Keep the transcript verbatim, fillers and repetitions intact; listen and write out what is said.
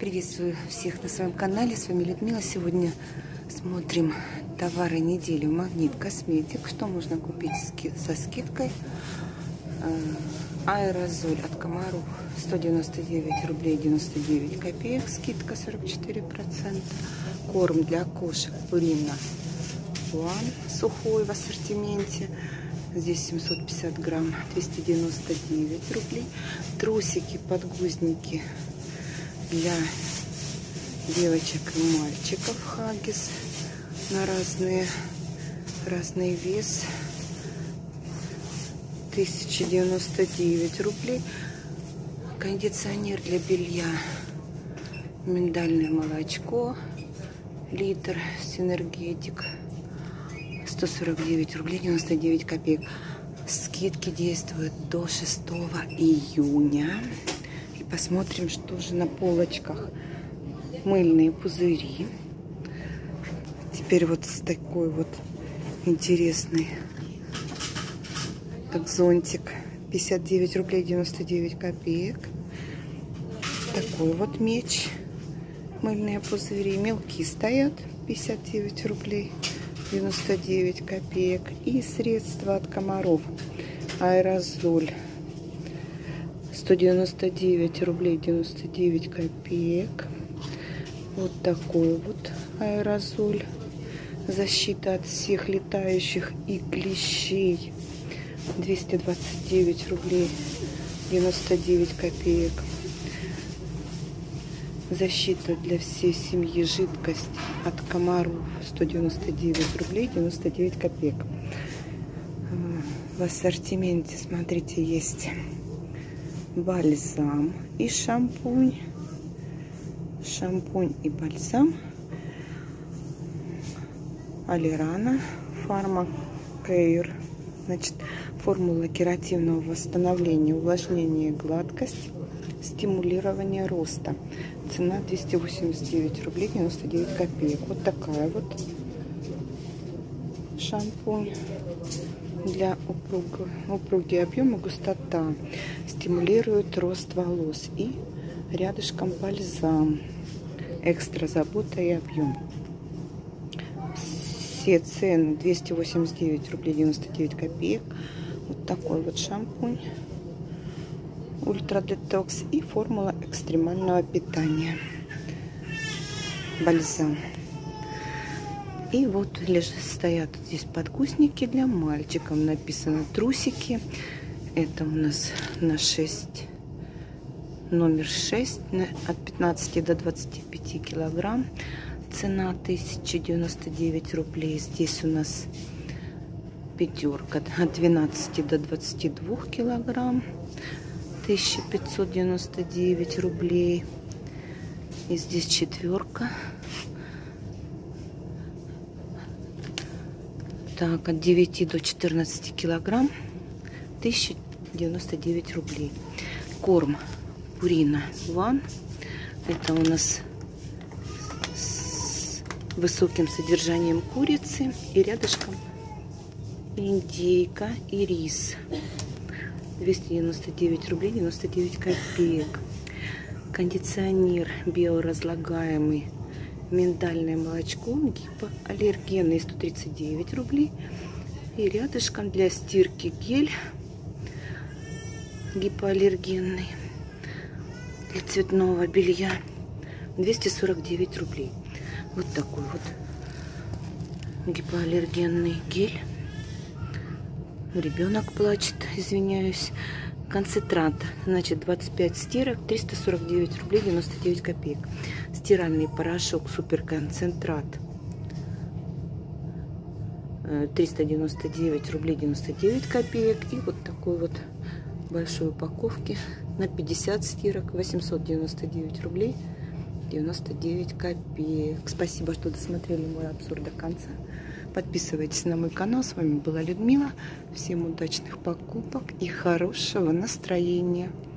Приветствую всех на своем канале. С вами Людмила. Сегодня смотрим товары недели Магнит Косметик. Что можно купить со скидкой? Аэрозоль от Комаров сто девяносто девять рублей девяносто девять копеек. Скидка сорок четыре процента. Корм для кошек Purina One сухой в ассортименте. Здесь семьсот пятьдесят грамм, двести девяносто девять рублей. Трусики, подгузники для девочек и мальчиков Хаггис на разные, разный вес. тысяча девяносто девять рублей. Кондиционер для белья миндальное молочко литр Синергетик сто сорок девять рублей девяносто девять копеек. Скидки действуют до шестого июня. И посмотрим, что же на полочках. Мыльные пузыри. Теперь вот с такой вот интересный, как зонтик, пятьдесят девять рублей девяносто девять копеек. Такой вот меч. Мыльные пузыри. Мелкие стоят, пятьдесят девять рублей девяносто девять копеек. И средства от Комаров. Аэрозоль сто девяносто девять рублей девяносто девять копеек. Вот такой вот аэрозоль. Защита от всех летающих и клещей. двести двадцать девять рублей девяносто девять копеек. Защита для всей семьи жидкость от Комаров сто девяносто девять рублей девяносто девять копеек. В ассортименте, смотрите, есть бальзам и шампунь. Шампунь и бальзам Алирана Pharma Care. Значит, формула керативного восстановления, увлажнения, гладкость, стимулирование роста. Цена двести восемьдесят девять рублей девяносто девять копеек. Вот такая вот шампунь для упругого, упругий объем и густота. Стимулирует рост волос. И рядышком бальзам. Экстра забота и объем. Все цены двести восемьдесят девять рублей девяносто девять копеек. Вот такой вот шампунь Ультра Детокс и формула экстремального питания. Бальзам. И вот лежат, стоят здесь подгузники для мальчиков. Написано трусики. Это у нас на шесть. Номер шесть. От пятнадцати до двадцати пяти килограмм. Цена тысяча девяносто девять рублей. Здесь у нас пятерка от двенадцати до двадцати двух килограмм. тысяча пятьсот девяносто девять рублей. И здесь четверка. Так, от девяти до четырнадцати килограмм. тысяча девяносто девять рублей. Корм Purina One. Это у нас с высоким содержанием курицы. И рядышком индейка и рис. двести девяносто девять рублей девяносто девять копеек. Кондиционер биоразлагаемый миндальное молочко гипоаллергенный сто тридцать девять рублей. И рядышком для стирки гель гипоаллергенный для цветного белья двести сорок девять рублей. Вот такой вот гипоаллергенный гель. Ребенок плачет, извиняюсь. Концентрат, значит, двадцать пять стирок, триста сорок девять рублей девяносто девять копеек. Стиральный порошок суперконцентрат триста девяносто девять рублей девяносто девять копеек. И вот такой вот большой упаковки на пятьдесят стирок восемьсот девяносто девять рублей девяносто девять копеек. Спасибо, что досмотрели мой обзор до конца. Подписывайтесь на мой канал. С вами была Людмила. Всем удачных покупок и хорошего настроения.